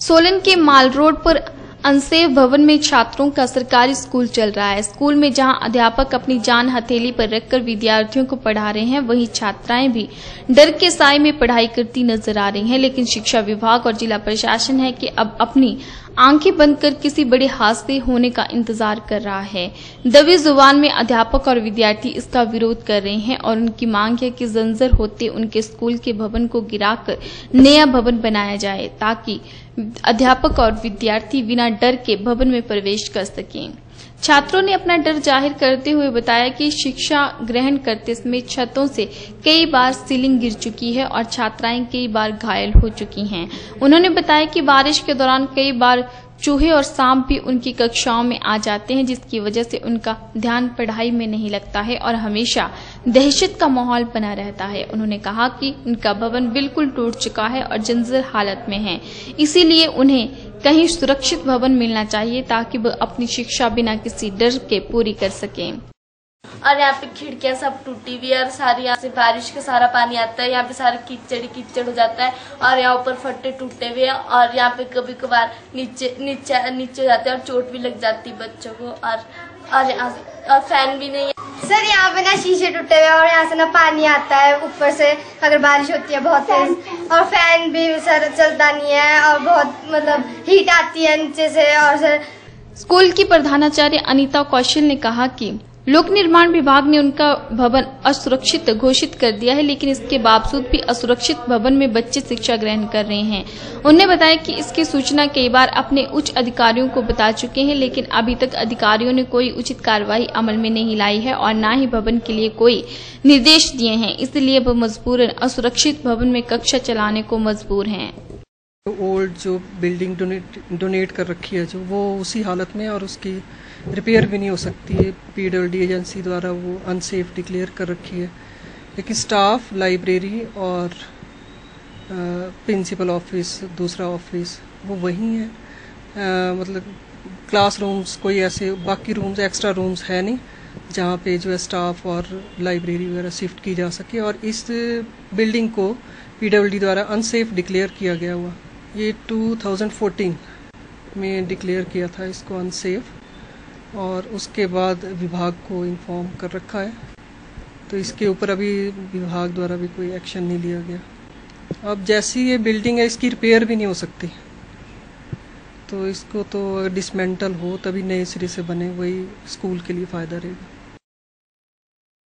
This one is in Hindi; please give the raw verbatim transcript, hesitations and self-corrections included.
सोलन के माल रोड पर अनसेफ भवन में छात्रों का सरकारी स्कूल चल रहा है। स्कूल में जहां अध्यापक अपनी जान हथेली पर रखकर विद्यार्थियों को पढ़ा रहे हैं, वहीं छात्राएं भी डर के साए में पढ़ाई करती नजर आ रही हैं। लेकिन शिक्षा विभाग और जिला प्रशासन है कि अब अपनी आंखें बंद कर किसी बड़े हादसे होने का इंतजार कर रहा है। दबी जुबान में अध्यापक और विद्यार्थी इसका विरोध कर रहे हैं और उनकी मांग है कि जंजर होते उनके स्कूल के भवन को गिराकर नया भवन बनाया जाए, ताकि अध्यापक और विद्यार्थी बिना डर के भवन में प्रवेश कर सकें। छात्रों ने अपना डर जाहिर करते हुए बताया कि शिक्षा ग्रहण करते समय छतों से कई बार सीलिंग गिर चुकी है और छात्राएं कई बार घायल हो चुकी हैं। उन्होंने बताया कि बारिश के दौरान कई बार चूहे और सांप भी उनकी कक्षाओं में आ जाते हैं, जिसकी वजह से उनका ध्यान पढ़ाई में नहीं लगता है और हमेशा दहशत का माहौल बना रहता है। उन्होंने कहा कि उनका भवन बिल्कुल टूट चुका है और जर्जर हालत में है, इसीलिए उन्हें कहीं सुरक्षित भवन मिलना चाहिए ताकि वह अपनी शिक्षा बिना किसी डर के पूरी कर सकें। और यहाँ पे खिड़कियाँ सब टूटी हुई है और सारी यहाँ से बारिश का सारा पानी आता है, यहाँ पे सारा कीचड़ कीचड़ हो जाता है और यहाँ ऊपर फट्टे टूटे हुए हैं और यहाँ पे कभी कभार नीचे नीचे नीचे हो जाते हैं और चोट भी लग जाती है बच्चों को। और और यहाँ और फैन भी नहीं है सर। यहाँ पे ना शीशे टूटे हुए और यहाँ से ना पानी आता है ऊपर से अगर बारिश होती है बहुत तेज, और फैन भी सर चलता नहीं है और बहुत मतलब हीट आती है नीचे से। और सर स्कूल की प्रधानाचार्य अनीता कौशल ने कहा कि लोक निर्माण विभाग ने उनका भवन असुरक्षित घोषित कर दिया है, लेकिन इसके बावजूद भी असुरक्षित भवन में बच्चे शिक्षा ग्रहण कर रहे हैं। उन्होंने बताया कि इसकी सूचना कई बार अपने उच्च अधिकारियों को बता चुके हैं, लेकिन अभी तक अधिकारियों ने कोई उचित कार्रवाई अमल में नहीं लाई है और न ही भवन के लिए कोई निर्देश दिए हैं। इसलिए वह मजबूरन असुरक्षित भवन में कक्षा चलाने को मजबूर हैं। ओल्ड जो बिल्डिंग डोनेट डोनेट कर रखी है जो वो उसी हालत में और उसकी रिपेयर भी नहीं हो सकती है। पीडब्ल्यूडी एजेंसी द्वारा वो अनसेफ डिक्लेयर कर रखी है, लेकिन स्टाफ, लाइब्रेरी और प्रिंसिपल ऑफिस, दूसरा ऑफिस वो वही है। आ, मतलब क्लासरूम्स कोई ऐसे बाकी रूम्स एक्स्ट्रा रूम्स है नहीं जहाँ पे जो है स्टाफ और लाइब्रेरी वगैरह शिफ्ट की जा सके। और इस बिल्डिंग को पीडब्ल्यूडी द्वारा अनसेफ डिक्लेयर किया गया हुआ, ये टू थाउजेंड फोर्टीन में डिक्लेयर किया था इसको अनसेफ, और उसके बाद विभाग को इन्फॉर्म कर रखा है। तो इसके ऊपर अभी विभाग द्वारा भी कोई एक्शन नहीं लिया गया। अब जैसी ये बिल्डिंग है इसकी रिपेयर भी नहीं हो सकती, तो इसको तो डिसमेंटल हो तभी नए सिरे से बने, वही स्कूल के लिए फ़ायदा रहेगा।